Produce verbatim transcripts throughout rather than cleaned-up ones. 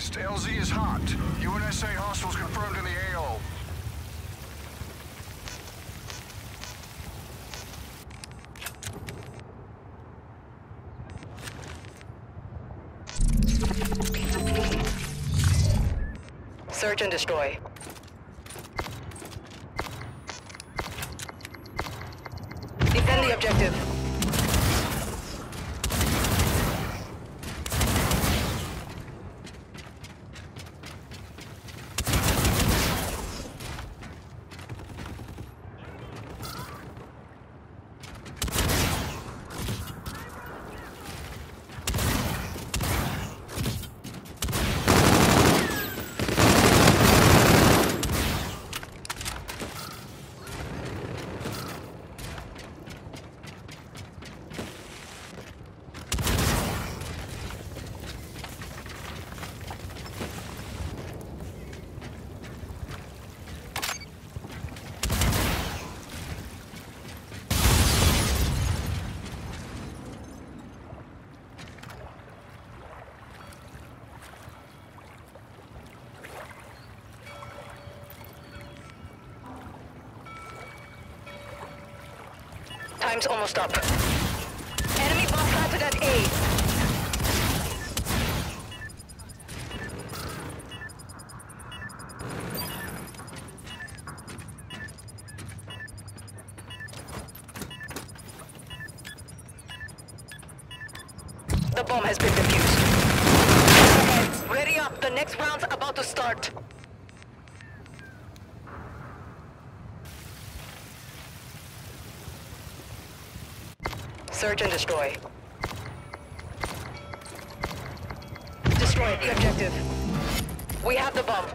advised. L Z is hot. U N S A hostiles confirmed in the A O. Search and destroy. Defend the objective. Time's almost up. Enemy bomb planted at A. The bomb has been defused. Ready up, the next round's about to start. Search and destroy. Destroy the objective. We have the bomb.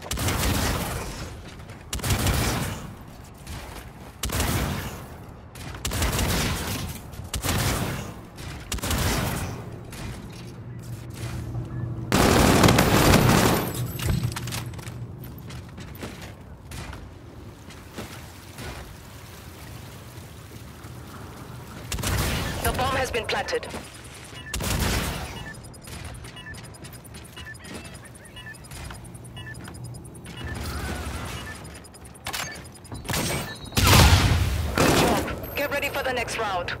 The bomb has been planted. Good job. Get ready for the next round.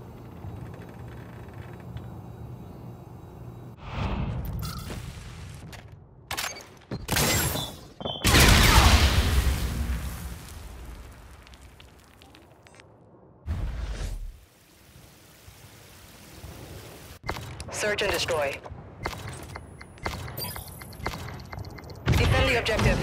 Search and destroy. Defend the objective.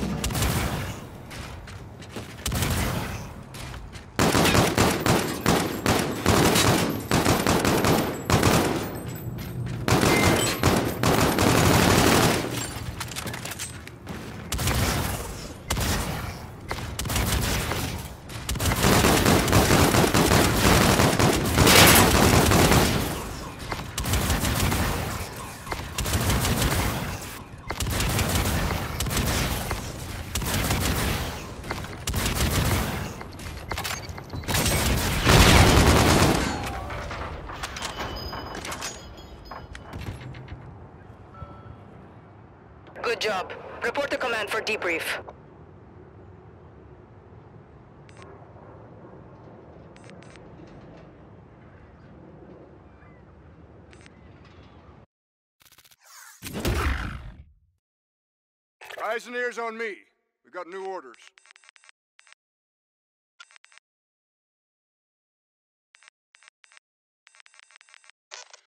Good job. Report to command for debrief. Eyes and ears on me. We've got new orders.